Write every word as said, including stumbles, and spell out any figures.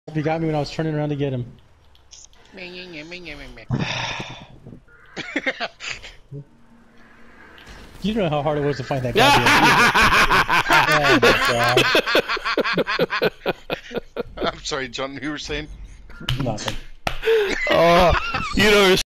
He got me when I was turning around to get him. You know how hard it was to find that guy. I'm sorry, John, you were saying? Nothing. Oh, you know.